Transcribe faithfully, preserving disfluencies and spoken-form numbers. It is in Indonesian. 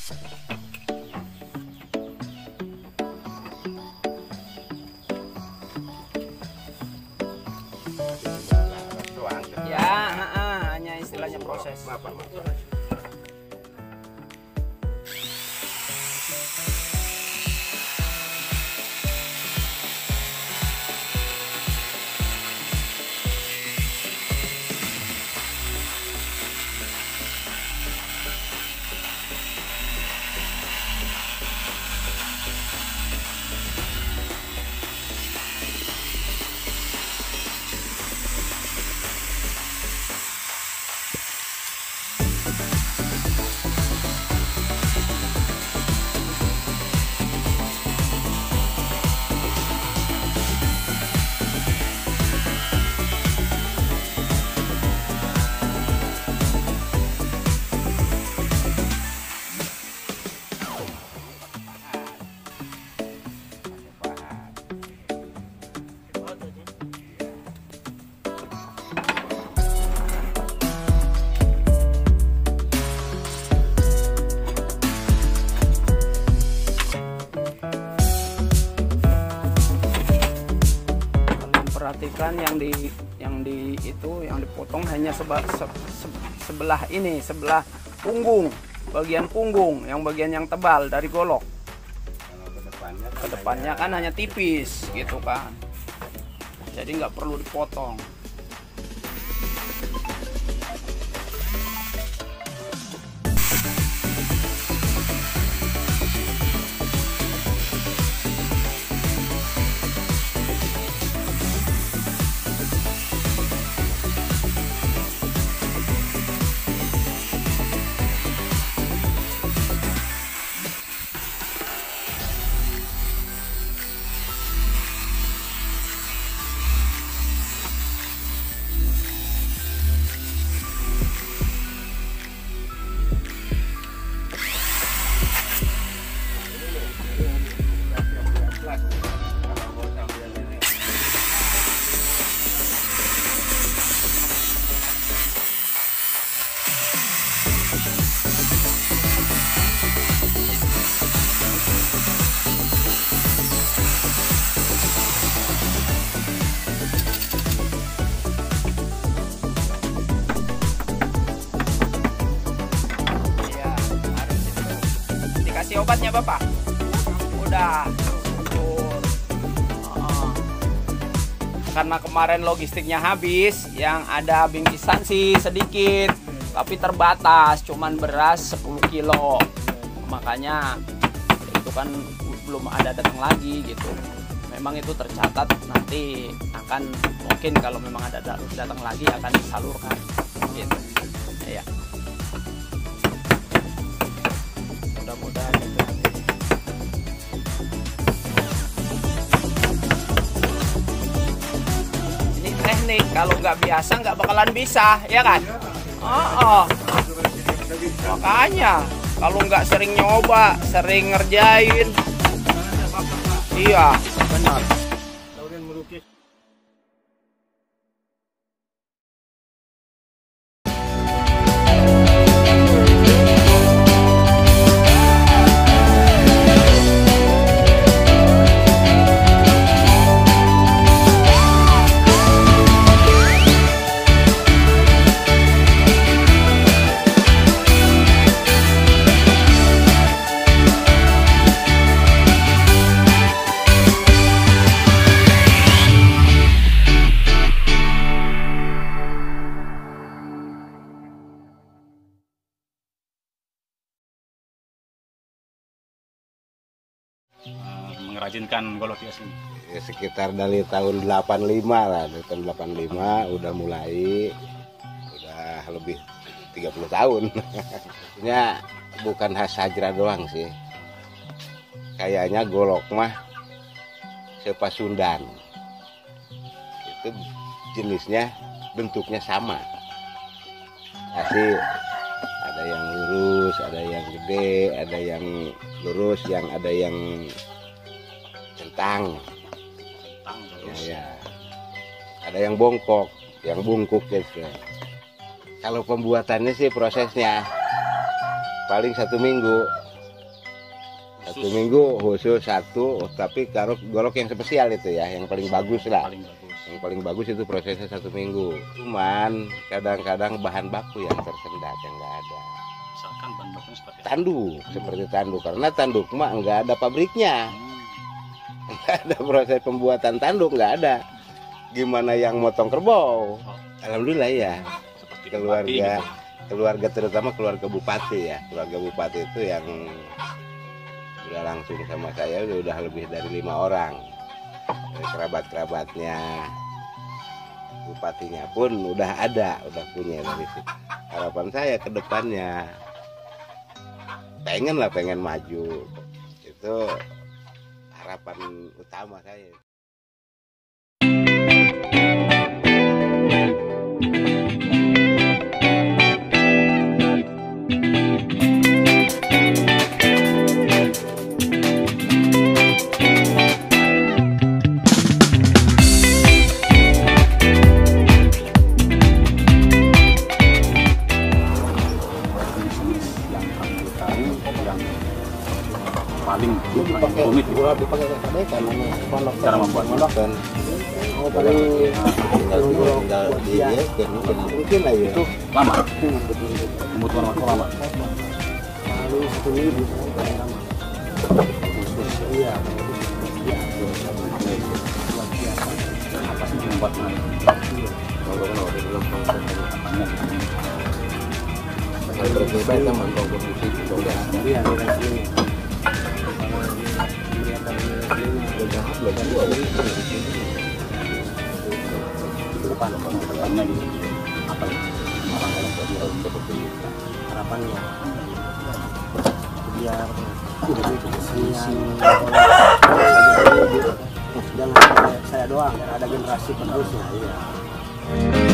Ya, hanya istilahnya proses. Perhatikan yang di yang di itu yang dipotong hanya seba, se, se, sebelah ini, sebelah punggung, bagian punggung, yang bagian yang tebal dari golok. Kedepannya, Kedepannya kan hanya tipis gitu kan, jadi nggak perlu dipotong. Obatnya Bapak? Udah. Oh. Karena kemarin logistiknya habis, yang ada bingkisan sih sedikit, tapi terbatas, cuman beras sepuluh kilo. Makanya itu kan belum ada datang lagi gitu. Memang itu tercatat, nanti akan mungkin kalau memang ada datang lagi akan disalurkan gitu. Ya. Mudah-mudahan itu. Ini teknik, kalau nggak biasa nggak bakalan bisa, ya kan? Oh, oh. Makanya kalau nggak sering nyoba, sering ngerjain, iya benar. Mengerajinkan golok hias ini? Ya, sekitar dari tahun delapan puluh lima lah, dari tahun delapan puluh lima udah mulai, udah lebih tiga puluh tahun. Ini bukan khas Hajra doang sih, kayaknya golok mah sepasundan, itu jenisnya bentuknya sama, asli ada yang lurus, ada yang gede, ada yang lurus, yang ada yang centang, ya, ya. Ada yang bongkok, yang bungkuk gitu. Kalau pembuatannya sih prosesnya paling satu minggu Satu minggu khusus satu, tapi kalau golok yang spesial itu ya, yang paling bagus lah. Paling bagus. Yang paling bagus itu prosesnya satu minggu. Cuman kadang-kadang bahan baku yang tersendat yang nggak ada. Misalkan bahan bakunya seperti apa? Tanduk, seperti tanduk. Karena tanduk mah nggak ada pabriknya. Nggak ada proses pembuatan tanduk, nggak ada. Gimana yang motong kerbau? Alhamdulillah ya. Seperti Keluarga, bupati gitu. keluarga terutama keluarga bupati ya. Keluarga bupati itu yang udah langsung sama saya udah, udah lebih dari lima orang. Dari kerabat-kerabatnya, bupatinya pun udah ada, udah punya dari situ. Harapan saya ke depannya pengen lah, pengen maju. Itu harapan utama saya. Paling Dipakai rumit gula dipakai kadang karena pondok cara membuat pondok kan. Oh, paling tinggal tinggal dia kan mungkin lah ya. itu lama. Membutuhkan waktu lama. Paling satu minggu paling lama. Iya, Apa sih yang membuat menarik? Kalau kan waktu dalam proses Apanya gitu? saya berbeda sama komposisi itu udah iya nilai sini. jahat loh kan dua Ke depan, depannya gitu. Apa itu? Apa kalau jadi seperti itu? Harapannya biar lebih kesenian jangan saya, saya doang, ada generasi penerusnya. Iya.